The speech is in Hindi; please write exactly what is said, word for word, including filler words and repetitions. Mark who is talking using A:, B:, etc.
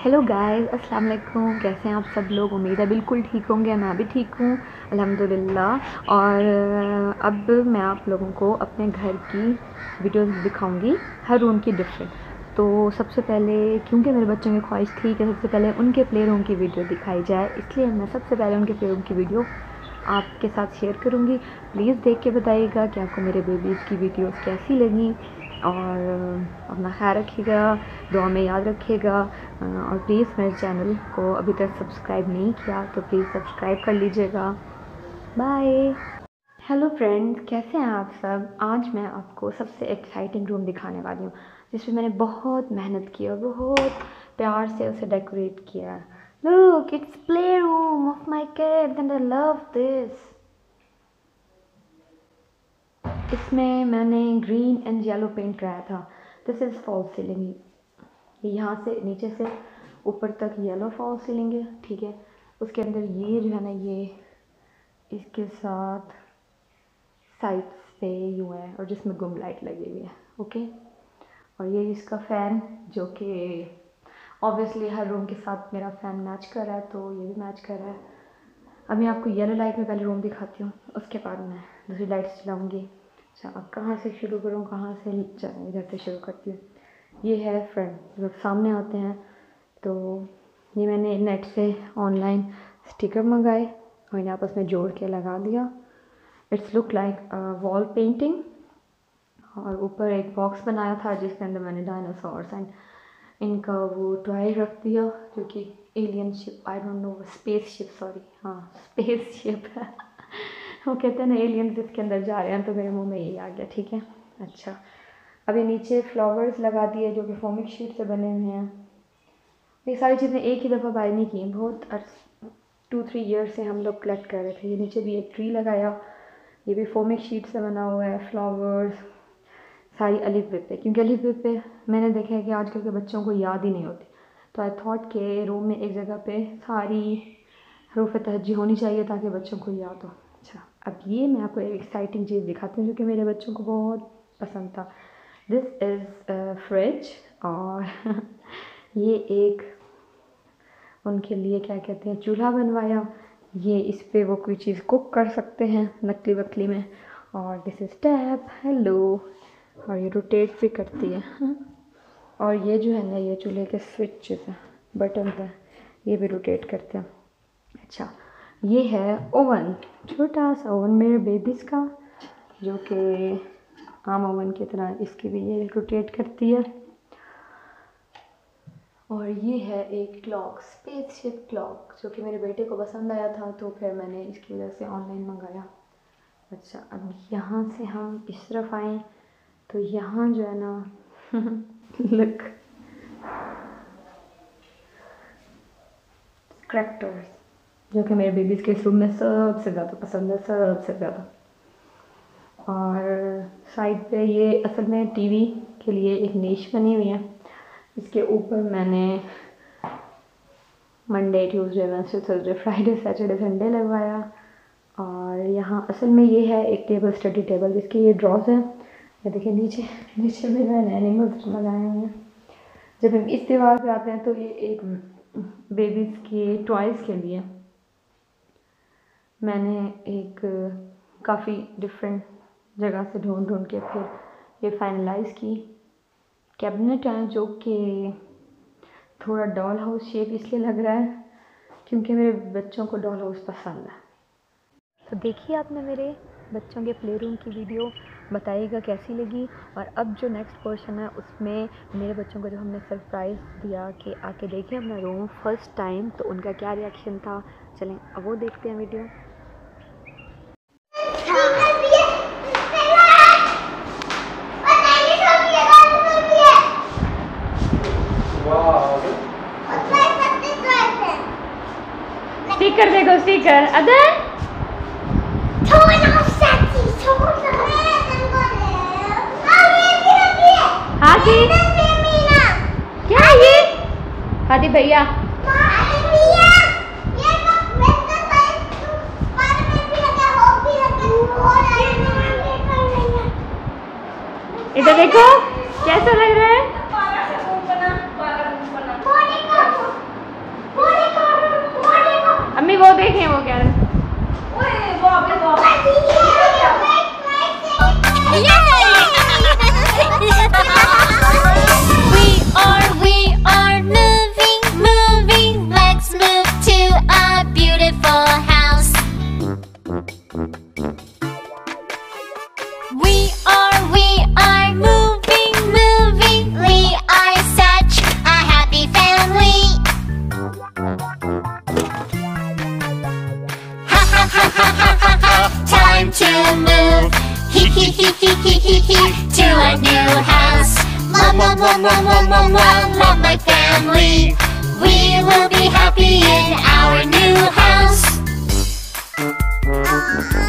A: हेलो गाइस, अस्सलाम वालेकुम। कैसे हैं आप सब लोग? उम्मीद है बिल्कुल ठीक होंगे। मैं भी ठीक हूँ अल्हम्दुलिल्लाह। और अब मैं आप लोगों को अपने घर की वीडियोस दिखाऊंगी, हर रूम की डिफरेंट। तो सबसे पहले, क्योंकि मेरे बच्चों की ख्वाहिश थी कि सबसे पहले उनके प्ले रूम की वीडियो दिखाई जाए, इसलिए मैं सबसे पहले उनके प्ले रूम की वीडियो आपके साथ शेयर करूँगी। प्लीज़ देख के बताइएगा कि आपको मेरे बेबीज़ की वीडियोस कैसी लगी, और अपना ख्याल रखिएगा, दुआ में याद रखिएगा। और प्लीज़ मेरे चैनल को अभी तक सब्सक्राइब नहीं किया तो प्लीज़ सब्सक्राइब कर लीजिएगा। बाय। हेलो फ्रेंड्स, कैसे हैं आप सब? आज मैं आपको सबसे एक्साइटिंग रूम दिखाने वाली हूँ, जिसमें मैंने बहुत मेहनत की और बहुत प्यार से उसे डेकोरेट किया। Look, it's play room of my kids and I love this. इसमें मैंने ग्रीन एंड येलो पेंट कराया था। This is fall ceiling. यहाँ से नीचे से ऊपर तक येलो फॉल सीलिंग है, ठीक है। उसके अंदर ये जो है ना, ये इसके साथ साइड्स पे यूँ है, और जिसमें गुम लाइट लगी हुई है, ओके। और ये इसका फ़ैन, जो कि ऑब्वियसली हर रूम के साथ मेरा फ़ैन मैच कर रहा है, तो ये भी मैच कर रहा है। अब मैं आपको येलो लाइट में पहले रूम दिखाती हूँ, उसके बाद मैं दूसरी लाइट चलाऊँगी। अच्छा, अब कहाँ से शुरू करूँ, कहाँ से इधर से शुरू करती हूँ। ये है फ्रंट, जब सामने आते हैं तो ये मैंने नेट से ऑनलाइन स्टिकर मंगाए और इन्हें आपस में जोड़ के लगा दिया। It's look like wall painting. और ऊपर एक बॉक्स बनाया था जिसके अंदर मैंने डायनासोर्स एंड इनका वो टॉय रख दिया, जो कि alien ship, I don't know, space ship, sorry, हाँ स्पेस शिप है। वो कहते हैं ना एलियंस इसके अंदर जा रहे हैं, तो मेरे मुंह में यही आ गया, ठीक है। अच्छा, अभी नीचे फ्लावर्स लगा दिए जो कि फोमिक शीट से बने हुए हैं। ये सारी चीज़ें एक ही दफ़ा बाय नहीं की, बहुत टू थ्री ईयर से हम लोग कलेक्ट कर रहे थे। ये नीचे भी एक ट्री लगाया, ये भी फोमिक शीट से बना हुआ है। फ्लावर्स सारी अलिफ बे पे, क्योंकि अलिफ बे पे मैंने देखा है कि आजकल के बच्चों को याद ही नहीं होती, तो आई थॉट के रूम में एक जगह पे सारी हरूफ तहज्जी होनी चाहिए ताकि बच्चों को याद हो। अच्छा, अब ये मैं आपको एक एक्साइटिंग चीज़ दिखाती हूँ जो कि मेरे बच्चों को बहुत पसंद था। दिस इज़ फ्रिज, और ये एक उनके लिए क्या कहते हैं, चूल्हा बनवाया। ये इस पे वो कोई चीज़ कुक कर सकते हैं नकली वकली में। और दिस इज़ टैप, हेलो, और ये रोटेट भी करती है। और ये जो है ना, ये चूल्हे के स्विचेस हैं, बटन हैं, ये भी रोटेट करते हैं। अच्छा, ये है ओवन, छोटा सा ओवन मेरे बेबीज़ का, जो कि आम ओवन की तरह इसकी भी ये रोटेट करती है। और ये है एक क्लॉक, स्पेसशिप क्लॉक, जो कि मेरे बेटे को पसंद आया था, तो फिर मैंने इसकी वजह से ऑनलाइन मंगाया। अच्छा, अब यहाँ से हम इस तरफ आएँ तो यहाँ जो है ना लुक, क्रैक्टर्स, जो कि मेरे बेबीज़ के रूम में सबसे ज़्यादा पसंद है, सबसे ज़्यादा। और साइड पे ये असल में टीवी के लिए एक नीश बनी हुई है। इसके ऊपर मैंने Monday, Tuesday, Wednesday, Thursday, Friday, Saturday, Sunday लगवाया। और यहाँ असल में ये है एक टेबल, स्टडी टेबल, जिसके ये ड्रॉज हैं। ये देखिए नीचे नीचे में मैंने एनिमल्स लगाए हुए हैं। जब हम इस दीवार पे आते हैं तो ये एक बेबीज़ के टॉयज़ के लिए मैंने एक काफ़ी डिफरेंट जगह से ढूंढ ढूंढ के फिर ये फाइनलाइज़ की। कैबिनेट है जो कि थोड़ा डॉल हाउस शेप इसलिए लग रहा है क्योंकि मेरे बच्चों को डॉल हाउस पसंद है। तो देखिए आपने मेरे बच्चों के प्ले रूम की वीडियो, बताइएगा कैसी लगी। और अब जो नेक्स्ट पोर्शन है उसमें मेरे बच्चों को जो हमने सरप्राइज़ दिया कि आके देखें अपना रूम फर्स्ट टाइम, तो उनका क्या रिएक्शन था, चलें अब वो देखते हैं वीडियो। स्टिकर देखो, स्टिकर अदर हाथी, क्या ये हाथी भैया, इधर देखो कैसा लग रहा है। नहीं वो देखें वो क्या है।
B: We are, we are moving, moving. Let's move to a beautiful house. We are, we are moving, moving. We are such a happy family. Ha ha ha ha ha ha ha. Time to move. Hee hee hee hee hee hee hee. To a new house. Love, love, love, love, love, love, love, love my family. We will be happy in our new house.